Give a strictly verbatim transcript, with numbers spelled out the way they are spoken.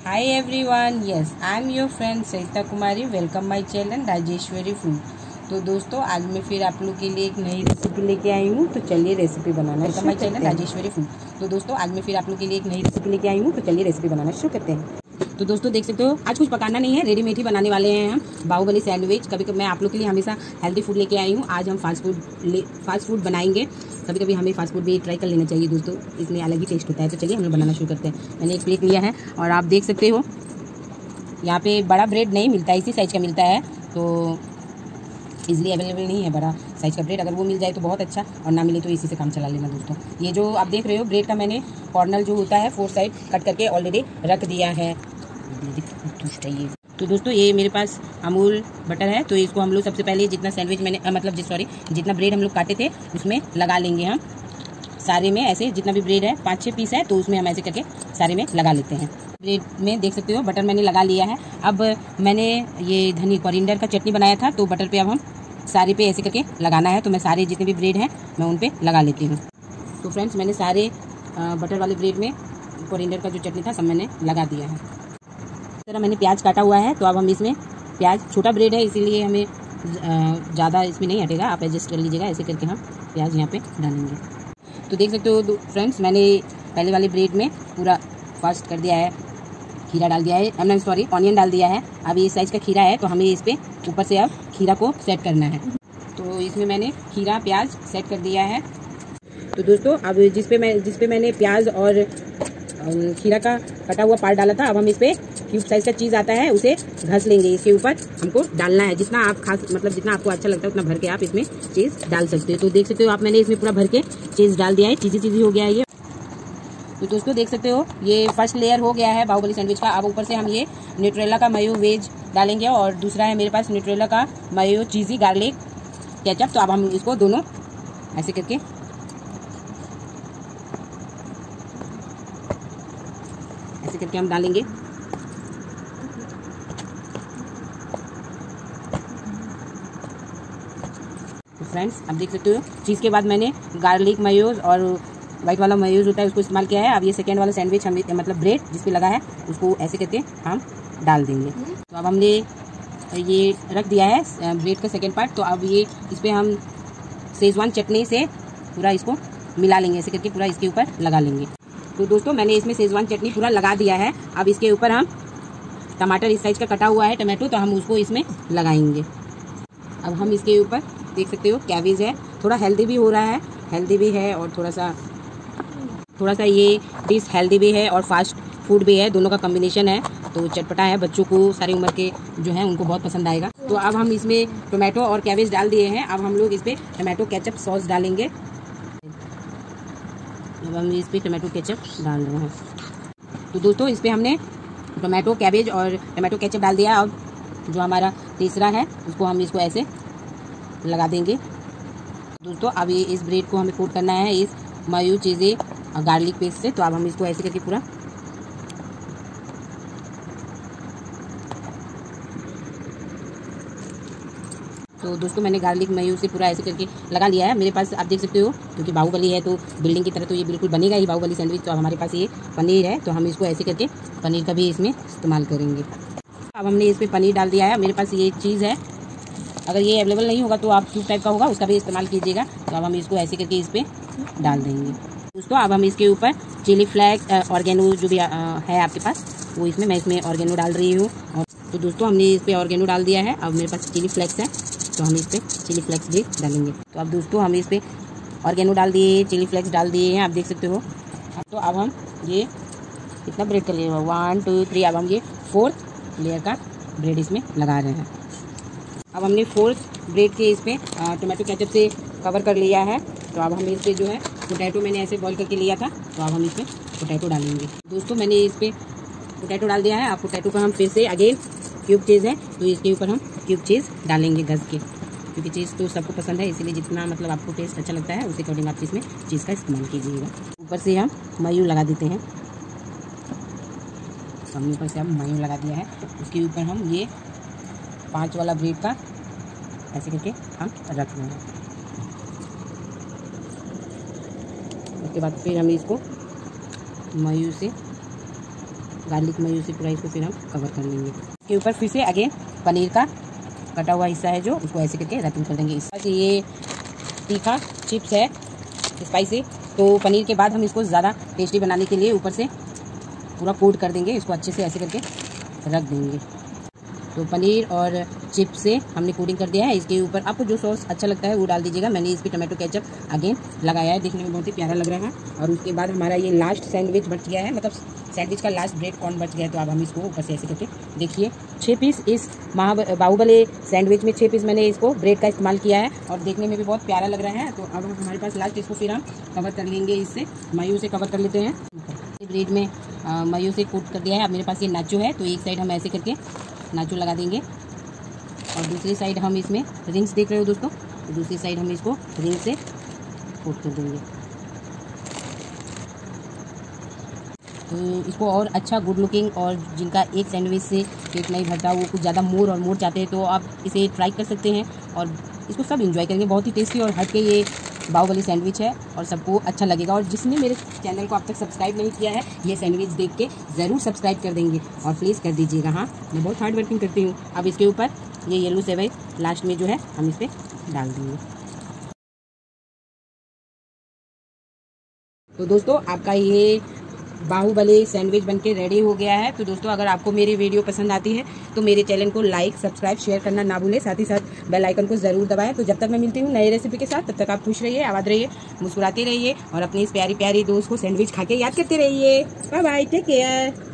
Hi everyone, yes, I am your friend Sarita Kumari. Welcome my channel Rajeshwari food. तो दोस्तों आज मैं फिर आप लोग के लिए एक नई रेसिपी लेके आई हूँ. तो चलिए रेसिपी बनाना. Welcome my channel Rajeshwari food. तो दोस्तों आज मैं फिर आप लोग के लिए एक नई रेसिपी लेके आई हूँ. तो चलिए रेसिपी बनाना शुरू करते हैं. तो दोस्तों देख सकते हो आज कुछ पकाना नहीं है, रेडीमेड ही बनाने वाले हैं हम. बाहुबली सैंडविच. कभी कभी मैं आप लोग के लिए हमेशा हेल्दी फूड लेके आई हूँ. आज हम फास्ट फूड फास्ट फूड बनाएंगे. कभी कभी हमें फास्ट फूड भी ट्राई कर लेना चाहिए दोस्तों, इसमें अलग ही टेस्ट होता है. तो चलिए हम लोग बनाना शुरू करते हैं. मैंने एक प्लेट लिया है और आप देख सकते हो यहाँ पे बड़ा ब्रेड नहीं मिलता है, इसी साइज़ का मिलता है. तो इजीली अवेलेबल नहीं है बड़ा साइज़ का ब्रेड. अगर वो मिल जाए तो बहुत अच्छा, और ना मिले तो इसी से काम चला लेना दोस्तों. ये जो आप देख रहे हो ब्रेड का मैंने कॉर्नर जो होता है फोर साइड कट करके ऑलरेडी रख दिया है. तो दोस्तों ये मेरे पास अमूल बटर है. तो इसको हम लोग सबसे पहले जितना सैंडविच मैंने मतलब सॉरी जितना ब्रेड हम लोग काटे थे उसमें लगा लेंगे हम सारे में. ऐसे जितना भी ब्रेड है पाँच छः पीस है तो उसमें हम ऐसे करके सारे में लगा लेते हैं. ब्रेड में देख सकते हो बटर मैंने लगा लिया है. अब मैंने ये धनी कोरिएंडर का चटनी बनाया था तो बटर पे अब हम सारे पे ऐसे करके लगाना है. तो मैं सारे जितने भी ब्रेड हैं मैं उन पे लगा लेती हूँ. तो फ्रेंड्स मैंने सारे बटर वाले ब्रेड में कोरिएंडर का जो चटनी था सब मैंने लगा दिया है. इस तरह मैंने प्याज काटा हुआ है. तो अब हम इसमें प्याज, छोटा ब्रेड है इसीलिए हमें ज़्यादा इसमें नहीं हटेगा, आप एडजस्ट कर लीजिएगा. ऐसे करके हम प्याज यहाँ पे डालेंगे. तो देख सकते हो फ्रेंड्स मैंने पहले वाले ब्रेड में पूरा फर्स्ट कर दिया है, खीरा डाल दिया है, नहीं सॉरी ऑनियन डाल दिया है. अब ये साइज़ का खीरा है तो हमें इस पर ऊपर से अब खीरा को सेट करना है. तो इसमें मैंने खीरा प्याज सेट कर दिया है. तो दोस्तों अब जिस पे मैं जिस पे मैंने प्याज और खीरा का कटा हुआ पार्ट डाला था, अब हम इस पर क्यूब साइज़ का चीज़ आता है उसे घस लेंगे. इसके ऊपर हमको डालना है. जितना आप खास मतलब जितना आपको अच्छा लगता है उतना भर के आप इसमें चीज़ डाल सकते हो. तो देख सकते हो आप मैंने इसमें पूरा भर के चीज़ डाल दिया है. चीज़ी चीज़ी हो गया है ये. तो दोस्तों देख सकते हो ये फर्स्ट लेयर हो गया है बाहुबली सैंडविच का. अब ऊपर से हम ये न्यूट्रेला का मायो वेज डालेंगे और दूसरा है मेरे पास न्यूट्रेला का मायो चीज़ी गार्लिक केचप. तो अब हम इसको दोनों ऐसे करके ऐसे करके हम डालेंगे. तो फ्रेंड्स अब देख सकते हो चीज़ के बाद मैंने गार्लिक मायोज और वाइट वाला मायोज होता है उसको इस्तेमाल किया है. अब ये सेकेंड वाला सैंडविच हम मतलब ब्रेड जिस पे लगा है उसको ऐसे करके हम डाल देंगे. तो अब हमने ये रख दिया है ब्रेड का सेकेंड पार्ट. तो अब ये इस पर हम शेजवान चटनी से पूरा इसको मिला लेंगे. ऐसे करके पूरा इसके ऊपर लगा लेंगे. तो दोस्तों मैंने इसमें शेजवान चटनी पूरा लगा दिया है. अब इसके ऊपर हम टमाटर इस साइज़ का कटा हुआ है टमाटो, तो हम उसको इसमें लगाएंगे. अब हम इसके ऊपर देख सकते हो कैबेज है. थोड़ा हेल्दी भी हो रहा है, हेल्दी भी है और थोड़ा सा थोड़ा सा ये डिश हेल्दी भी है और फास्ट फूड भी है. दोनों का कॉम्बिनेशन है तो चटपटा है. बच्चों को सारी उम्र के जो है उनको बहुत पसंद आएगा. तो अब हम इसमें टोमेटो और कैबेज डाल दिए हैं. अब हम लोग इस पर टोमेटो केचप सॉस डालेंगे. अब हम इस पर टोमेटो केचप डाल रहे हैं. तो दोस्तों इस पर हमने टोमेटो कैबेज और टोमेटो केचप डाल दिया. अब जो हमारा तीसरा है उसको हम इसको ऐसे लगा देंगे. दोस्तों अब ये इस ब्रेड को हमें कोट करना है इस मायो चीज़े गार्लिक पेस्ट से. तो अब हम इसको ऐसे करके पूरा तो दोस्तों मैंने गार्लिक मायो से पूरा ऐसे करके लगा लिया है. मेरे पास आप देख सकते हो क्योंकि बाहुबली है तो बिल्डिंग की तरह तो ये बिल्कुल बनेगा ही बाहुबली सैंडविच. तो अब हमारे पास ये पनीर है तो हम इसको ऐसे करके पनीर का भी इसमें इस्तेमाल करेंगे. अब हमने इस पर पनीर डाल दिया है. मेरे पास ये चीज़ है, अगर ये अवेलेबल नहीं होगा तो आप क्यूब टाइप का होगा उसका भी इस्तेमाल कीजिएगा. तो अब हम इसको ऐसे करके इस पर डाल देंगे. दोस्तों अब हम इसके ऊपर चिली फ्लेक्स ऑर्गेनो जो भी आ, है आपके पास वो इसमें मैं इसमें ऑर्गेनो डाल रही हूँ. और तो दोस्तों हमने इस पर ऑर्गेनो डाल दिया है. अब मेरे पास चिली फ्लेक्स है तो हम इस पर चिली फ्लेक्स भी डालेंगे. तो अब दोस्तों हम इस पर ऑर्गेनो डाल दिए, चिली फ्लेक्स डाल दिए हैं, आप देख सकते हो. तो अब हम ये कितना ब्रेड कर लिए वन टू थ्री. अब हम ये फोर्थ लेयर का ब्रेड इसमें लगा रहे हैं. अब हमने फोर्थ ब्रेड के इस पर टोमेटो केचप से कवर कर लिया है. तो अब हम इस पर जो है पोटैटो मैंने ऐसे बॉईल करके लिया था तो अब हम इस पर पोटैटो डालेंगे. दोस्तों मैंने इस पर पोटैटो डाल दिया है. अब पोटैटो का हम फिर से अगेन क्यूब चीज़ है तो इसके ऊपर हम क्यूब चीज़ डालेंगे घस के, क्योंकि चीज़ तो सबको पसंद है. इसीलिए जितना मतलब आपको टेस्ट अच्छा लगता है उसी अकॉर्डिंग आप इसमें चीज़ का इस्तेमाल कीजिएगा. ऊपर से हम मायो लगा देते हैं. हमने ऊपर से हम मायो लगा दिया है. उसके ऊपर हम ये पाँच वाला ब्रेड का ऐसे करके हम रख रहे हैं. उसके बाद फिर हम इसको मायो से गार्लिक मेयो से पूरा इसको फिर हम कवर कर लेंगे। इसके ऊपर फिर से अगेन पनीर का कटा हुआ हिस्सा है जो उसको ऐसे करके रैपिंग कर देंगे। इस से ये तीखा चिप्स है स्पाइसी, तो पनीर के बाद हम इसको ज़्यादा टेस्टी बनाने के लिए ऊपर से पूरा कोट कर देंगे, इसको अच्छे से ऐसे करके रख देंगे। तो पनीर और चिप्स से हमने कोटिंग कर दिया है। इसके ऊपर आपको जो सॉस अच्छा लगता है वो डाल दीजिएगा। मैंने इस पर टमाटो केचप अगेन लगाया है, देखने में बहुत ही प्यारा लग रहा है। और उसके बाद हमारा ये लास्ट सैंडविच बच गया है, मतलब सैंडविच का लास्ट ब्रेड कॉर्न बच गया है। तो अब हम इसको ऊपर से ऐसे करके देखिए छः पीस इस महा बाहुबली सैंडविच में छः पीस मैंने इसको ब्रेड का इस्तेमाल किया है और देखने में भी बहुत प्यारा लग रहा है। तो अब हमारे पास लास्ट इसको फिर हम कवर कर लेंगे, इससे मायो से कवर कर लेते हैं। ब्रेड में मायो से कोट कर दिया है। अब मेरे पास ये नाचो है, तो एक साइड हम ऐसे करके नाचो लगा देंगे और दूसरी साइड हम इसमें रिंग्स देख रहे हो दोस्तों, तो दूसरी साइड हम इसको रिंग से कोट कर देंगे। तो इसको और अच्छा गुड लुकिंग, और जिनका एक सैंडविच से पेट नहीं भरता वो कुछ ज़्यादा मोर और मोर चाहते हैं तो आप इसे ट्राई कर सकते हैं और इसको सब एंजॉय करेंगे। बहुत ही टेस्टी और हटके ये बाहुबली सैंडविच है और सबको अच्छा लगेगा। और जिसने मेरे चैनल को अब तक सब्सक्राइब नहीं किया है, ये सैंडविच देख के ज़रूर सब्सक्राइब कर देंगे और प्लीज़ कर दीजिएगा। हाँ, मैं बहुत हार्ड वर्किंग करती हूँ। अब इसके ऊपर ये येलो सेवई लास्ट में जो है हम इस पर डाल देंगे। तो दोस्तों आपका ये बाहुबली सैंडविच बनके रेडी हो गया है। तो दोस्तों अगर आपको मेरी वीडियो पसंद आती है तो मेरे चैनल को लाइक सब्सक्राइब शेयर करना ना भूलें, साथ ही साथ बेल आइकन को ज़रूर दबाएं। तो जब तक मैं मिलती हूँ नई रेसिपी के साथ, तब तक आप खुश रहिए, आबाद रहिए, मुस्कुराते रहिए और अपनी इस प्यारी प्यारी दोस्त को सैंडविच खा के याद करते रहिए। Bye bye, take care.